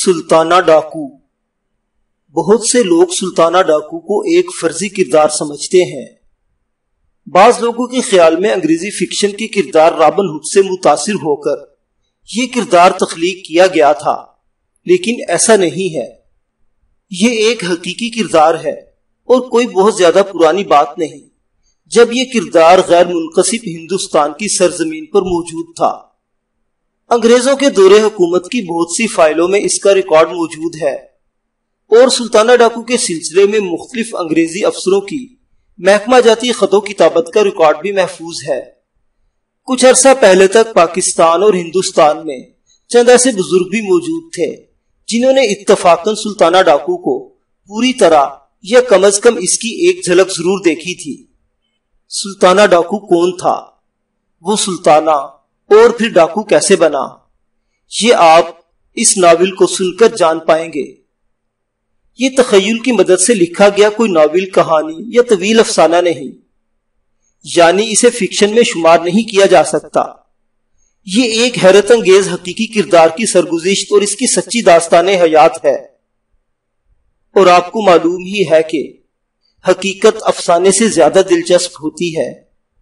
سلطانہ ڈاکو۔ بہت سے لوگ سلطانہ ڈاکو کو ایک فرضی کردار سمجھتے ہیں۔ بعض لوگوں کے خیال میں انگریزی فکشن کی کردار رابن ہوڈ سے متاثر ہو کر یہ کردار تخلیق کیا گیا تھا، لیکن ایسا نہیں ہے۔ یہ ایک حقیقی کردار ہے اور کوئی بہت زیادہ پرانی بات نہیں، جب یہ کردار غیر منقسم ہندوستان کی سرزمین پر موجود تھا۔ انگریزوں کے دور حکومت کی بہت سی فائلوں میں اس کا ریکارڈ موجود ہے، اور سلطانہ ڈاکو کے سلسلے میں مختلف انگریزی افسروں کی محکمہ جاتی خط و کتابت کا ریکارڈ بھی محفوظ ہے۔ کچھ عرصہ پہلے تک پاکستان اور ہندوستان میں چند ایسے بزرگ بھی موجود تھے جنہوں نے اتفاقاً سلطانہ ڈاکو کو پوری طرح یا کم از کم اس کی ایک جھلک ضرور دیکھی تھی۔ سلطانہ ڈاکو کون تھا؟ وہ سلطانہ اور پھر ڈاکو کیسے بنا؟ یہ آپ اس ناول کو سن کر جان پائیں گے۔ یہ تخیل کی مدد سے لکھا گیا کوئی ناول، کہانی یا طویل افسانہ نہیں، یعنی اسے فکشن میں شمار نہیں کیا جا سکتا۔ یہ ایک حیرت انگیز حقیقی کردار کی سرگزشت اور اس کی سچی داستان حیات ہے۔ اور آپ کو معلوم ہی ہے کہ حقیقت افسانے سے زیادہ دلچسپ ہوتی ہے۔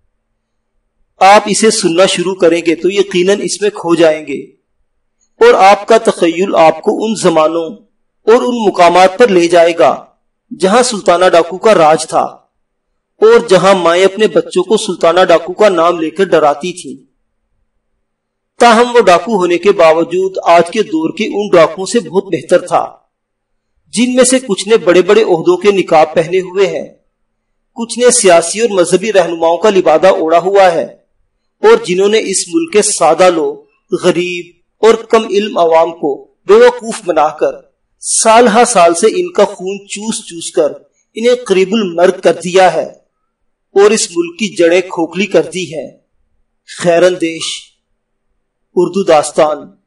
آپ اسے سننا شروع کریں گے تو یقیناً اس میں کھو جائیں گے، اور آپ کا تخیل آپ کو ان زمانوں اور ان مقامات پر لے جائے گا جہاں سلطانہ ڈاکو کا راج تھا، اور جہاں مائیں اپنے بچوں کو سلطانہ ڈاکو کا نام لے کر ڈراتی تھیں۔ تاہم وہ ڈاکو ہونے کے باوجود آج کے دور کے ان ڈاکوؤں سے بہت بہتر تھا، جن میں سے کچھ نے بڑے بڑے عہدوں کے نقاب پہنے ہوئے ہیں، کچھ نے سیاسی اور مذہبی رہنماؤں کا لبادہ اوڑھا ہوا ہے، اور جنہوں نے اس ملک کے سادہ لوگ، غریب اور کم علم عوام کو بے وقوف بنا کر سال ہا سال سے ان کا خون چوس چوس کر انہیں قریب المرگ کر دیا ہے، اور اس ملک کی جڑیں کھوکھلی کر دی ہیں۔ خیر اندیش اردو داستان۔